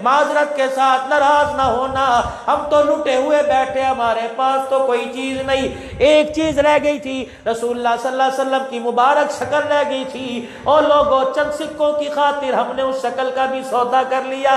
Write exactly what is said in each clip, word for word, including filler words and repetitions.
معذرت کے ساتھ ناراض نہ ہونا، ہم تو لٹے ہوئے بیٹھے، ہمارے پاس تو کوئی چیز نہیں۔ ایک چیز رہ گئی تھی، رسول اللہ صلی اللہ علیہ وسلم کی مبارک شکل رہ گئی تھی، اور لوگوں چند سکوں کی خاطر ہم نے اس شکل کا بھی سودا کر لیا۔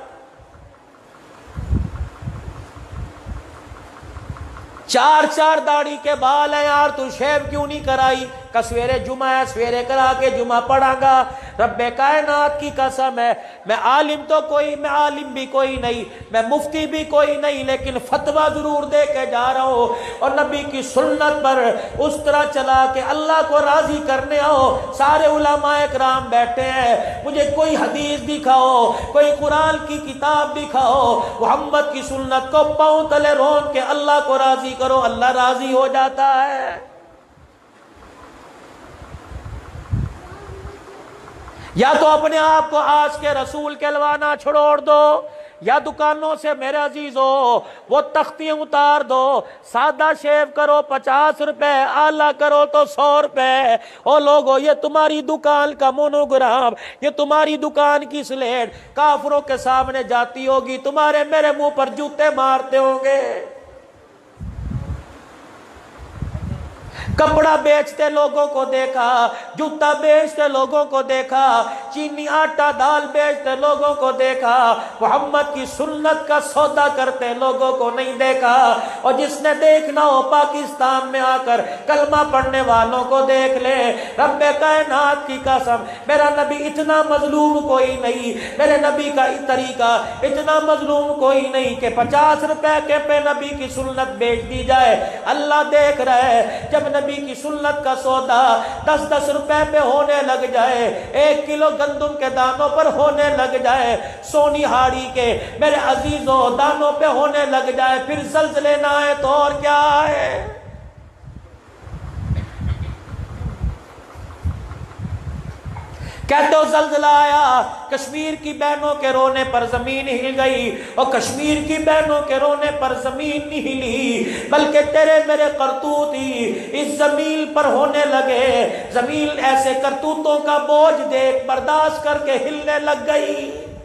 چار چار داڑھی کے بال ہیں یار، تو شیو کیوں نہیں کرائی؟ کہ سویرے جمعہ ہے، سویرے کرا کے جمعہ پڑھا گا۔ رب کائنات کی قسم ہے، میں عالم تو کوئی میں عالم بھی کوئی نہیں، میں مفتی بھی کوئی نہیں، لیکن فتویٰ ضرور دے کے جا رہا ہوں، اور نبی کی سنت پر اس طرح چلا کہ اللہ کو راضی کرنے آؤ۔ سارے علماء اکرام بیٹھے ہیں، مجھے کوئی حدیث دکھاؤ، کوئی قرآن کی کتاب دکھاؤ، محمد کی سنت کو پاؤں تلے رون کے اللہ کو راضی کرو، اللہ راضی ہو جاتا ہے۔ یا تو اپنے آپ کو آج کے رسول کہلوانا چھوڑ دو، یا دکانوں سے میرے عزیزو وہ تختیاں اتار دو، سادہ شیو کرو پچاس روپے، اعلیٰ کرو تو سو روپے۔ او لوگو، یہ تمہاری دکان کا مونوگرام، یہ تمہاری دکان کی سلیٹ کافروں کے سامنے جاتی ہوگی، تمہارے میرے منہ پر جوتے مارتے ہوں گے۔ کپڑا بیچتے لوگوں کو دیکھا، جوتا بیچتے لوگوں کو دیکھا، چینی آٹا دال بیچتے لوگوں کو دیکھا، محمد کی سنت کا سودا کرتے لوگوں کو نہیں دیکھا۔ اور جس نے دیکھنا ہو پاکستان میں آ کر کلمہ پڑھنے والوں کو دیکھ لے، رب کائنات کی قسم، میرا نبی اتنا مظلوم کوئی نہیں، میرے نبی کا طریقہ اتنا مظلوم کوئی نہیں کہ پچاس روپے کے پہ نبی کی سنت بیچ دی جائے۔ اللہ دیکھ رہا ہے، جب نبی کی سنت کا سودا دس دس روپے پہ ہونے لگ جائے، ایک کلو گندم کے دانوں پر ہونے لگ جائے، سونی ہاڑی کے میرے عزیزوں دانوں پہ ہونے لگ جائے، پھر زلزلے نہ آئے تو اور کیا ہے؟ کہتے ہو زلزلہ آیا، کشمیر کی بہنوں کے رونے پر زمین ہل گئی، اور کشمیر کی بہنوں کے رونے پر زمین نہیں ہلی، بلکہ تیرے میرے کرتوت ہی اس زمین پر ہونے لگے۔ زمین ایسے کرتوتوں کا بوجھ دیکھ برداشت کر کے ہلنے لگ گئی۔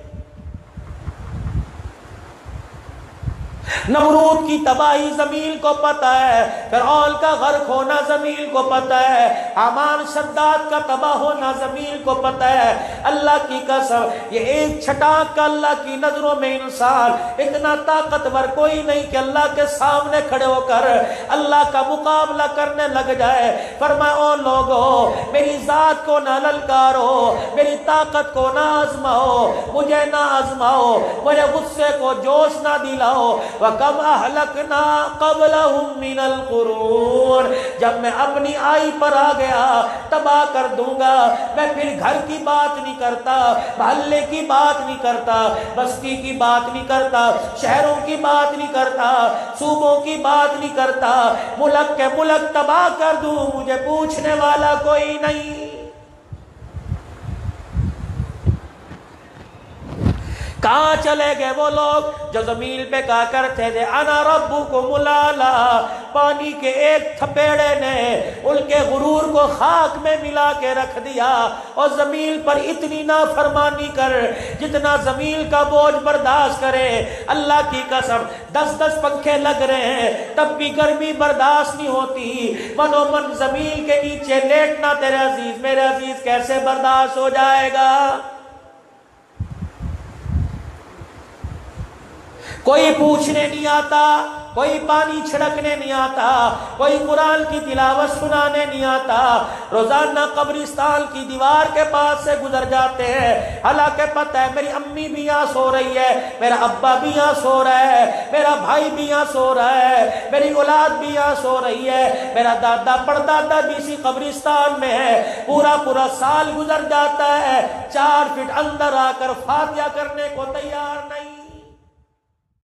نمرود کی تباہی زمین کو پتہ ہے، فرعون کا غرق ہونا زمین کو پتہ ہے، حامان شداد کا تباہ ہونا زمین کو پتہ ہے۔ اللہ کی قسم، یہ ایک چھٹانک کا اللہ کی نظروں میں انسان اتنا طاقتور کوئی نہیں کہ اللہ کے سامنے کھڑے ہو کر اللہ کا مقابلہ کرنے لگ جائے۔ فرمایا او لوگو، میری ذات کو نہ للکارو، میری طاقت کو نہ آزماؤ، مجھے نہ آزماؤ، میرے غصے کو جوش نہ دلاؤ۔ وَكَمْ أَهْلَكْنَا قَبْلَهُمْ مِنَ الْقُرُونِ، جب میں اپنی آئی پر آ گیا تباہ کر دوں گا۔ میں پھر گھر کی بات نہیں کرتا، محلے کی بات نہیں کرتا، بستی کی بات نہیں کرتا، شہروں کی بات نہیں کرتا، صوبوں کی بات نہیں کرتا، ملک کے ملک تباہ کر دوں، مجھے پوچھنے والا کوئی نہیں۔ کہاں چلے گئے وہ لوگ جو زمین پہ کہا کرتے تھے انا ربکم الاعلی؟ پانی کے ایک تھپیڑے نے ان کے غرور کو خاک میں ملا کے رکھ دیا، اور زمین پر اتنی نافرمانی کر جتنا زمین کا بوجھ برداشت کرے۔ اللہ کی قسم، دس دس پنکھے لگ رہے ہیں تب بھی گرمی برداشت نہیں ہوتی، منو من زمین کے نیچے لیٹنا تیرے عزیز میرے عزیز کیسے برداشت ہو جائے گا؟ کوئی پوچھنے نہیں آتا، کوئی پانی چھڑکنے نہیں آتا، کوئی قرآن کی تلاوت سنانے نہیں آتا، روزانہ قبرستان کی دیوار کے پاس سے گزر جاتے ہیں، حالانکہ پتہ ہے میری امی بھی یہاں سو رہی ہے، میرا ابا بھی یہاں سو رہا ہے، میرا بھائی بھی یہاں سو رہا ہے، میری اولاد بھی یہاں سو رہی ہے، میرا دادا پردادا بھی اسی قبرستان میں ہے، پورا پورا سال گزر جاتا ہے، چار فٹ اندر آ کر فاتحہ کرنے کو تیار نہیں۔